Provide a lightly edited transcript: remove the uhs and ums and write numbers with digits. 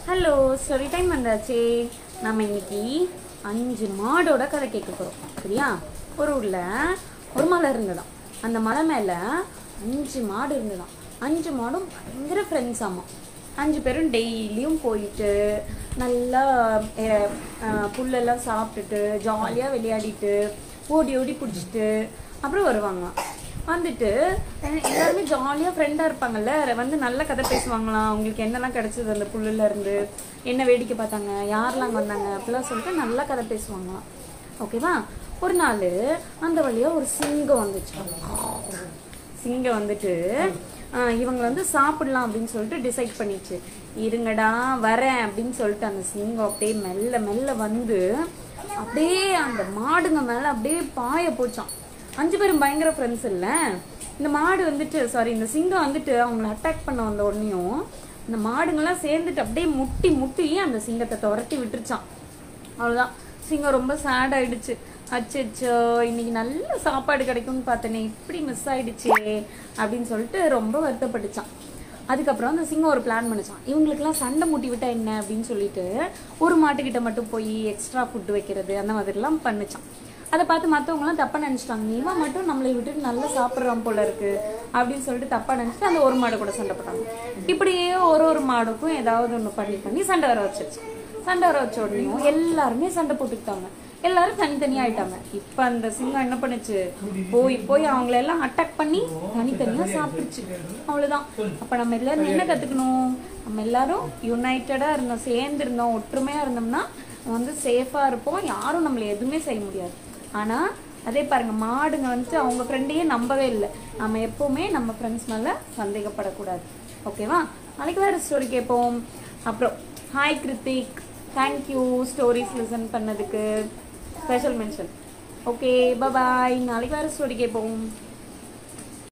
Hello, story time வந்தாச்சு. நம்ம இன்னைக்கு 5 மாடோட கதை கேட்க போகிறோம். சரியா? ஒரு ஊரில் ஒரு மலை இருந்ததாம். அந்த மலை மேலே 5 மாடு இருந்ததாம். 5 மாடும் பயங்கர ஃப்ரெண்ட்ஸ் ஆமாம். 5 பேரும் டெய்லியும் போயிட்டு நல்லா புல்லெல்லாம் சாப்பிட்டுட்டு ஜாலியாக விளையாடிட்டு ஓடி ஓடி பிடிச்சிட்டு அப்புறம் வருவாங்க. வந்துட்டு எல்லாருமே ஜாலியாக ஃப்ரெண்டாக இருப்பாங்கல்ல, வந்து நல்ல கதை பேசுவாங்களாம். அவங்களுக்கு என்னெல்லாம் கிடச்சிது அந்த புல்லுல இருந்து, என்ன வேடிக்கை பார்த்தாங்க, யாரெல்லாம் வந்தாங்க அப்படிலாம் சொல்லிட்டு நல்லா கதை பேசுவாங்களாம். ஓகேவா? ஒரு நாள் அந்த வழியாக ஒரு சிங்கம் வந்துச்சு. சிங்கம் வந்துட்டு இவங்க வந்து சாப்பிடலாம் அப்படின்னு சொல்லிட்டு டிசைட் பண்ணிச்சு. இருங்கடா வரேன் அப்படின்னு சொல்லிட்டு அந்த சிங்கம் அப்படியே மெல்ல மெல்ல வந்து அப்படியே அந்த மாடுங்க மேலே அப்படியே பாய போச்சான். 5 பேரும் பயங்கர ஃப்ரெண்ட்ஸ் இல்லை. இந்த மாடு வந்துட்டு இந்த சிங்கம் வந்துட்டு அவங்கள அட்டாக் பண்ண வந்த உடனேயும் இந்த மாடுங்கள்லாம் சேர்ந்துட்டு அப்படியே முட்டி முட்டி அந்த சிங்கத்தை துரத்தி விட்டுருச்சான். அவ்வளோதான். சிங்கம் ரொம்ப சேட் ஆயிடுச்சு. அச்சோ, இன்னைக்கு நல்ல சாப்பாடு கிடைக்கும்னு பார்த்தேனே, இப்படி மிஸ் ஆயிடுச்சு அப்படின்னு சொல்லிட்டு ரொம்ப வருத்தப்பட்டுச்சான். அதுக்கப்புறம் அந்த சிங்கம் ஒரு பிளான் பண்ணிச்சான். இவங்களுக்குலாம் சண்டை மூட்டி விட்டா என்ன அப்படின்னு சொல்லிட்டு ஒரு மாட்டுக்கிட்ட மட்டும் போய் எக்ஸ்ட்ரா ஃபுட்டு வைக்கிறது அந்த மாதிரிலாம் பண்ணிச்சான். அதை பார்த்து மற்றவங்களாம் தப்பாக நினச்சிட்டாங்க. இவன் மட்டும் நம்மளை விட்டுட்டு நல்லா சாப்பிட்றான் போல இருக்கு அப்படின்னு சொல்லிட்டு தப்பாக நினச்சிட்டு அந்த ஒரு மாடு கூட சண்டை போட்டாங்க. இப்படியே ஒரு மாடுக்கும் ஏதாவது ஒன்று பண்ணி சண்டை வர வச்சிருச்சு. சண்டை வர வச்ச உடனேயும் எல்லாருமே சண்டை போட்டுக்கிட்டாங்க. எல்லாரும் தனித்தனியாக ஆயிட்டாங்க. இப்போ அந்த சிங்கம் என்ன பண்ணுச்சு, போய் அவங்களெல்லாம் அட்டாக் பண்ணி தனித்தனியாக சாப்பிட்டுச்சு. அவ்வளோதான். அப்போ நம்ம எல்லாரும் என்ன கற்றுக்கணும்? நம்ம எல்லாரும் யுனைட்டடாக இருந்தோம், சேர்ந்து இருந்தோம், ஒற்றுமையாக இருந்தோம்னா வந்து சேஃபாக இருப்போம். யாரும் நம்மளை எதுவுமே செய்ய முடியாது. ஆனால் அதே பாருங்க, மாடுங்க வந்துட்டு அவங்க ஃப்ரெண்டையே நம்பவே இல்லை. நம்ம எப்போவுமே நம்ம ஃப்ரெண்ட்ஸ் மேலே சந்தேகப்படக்கூடாது. ஓகேவா? நாளைக்கு வேறு ஸ்டோரி கேட்போம். அப்புறம் hi Kiruthik, thank you stories listen பண்ணதுக்கு ஸ்பெஷல் மென்ஷன். Okay, bye. நாளைக்கு வேறு ஸ்டோரி கேட்போம்.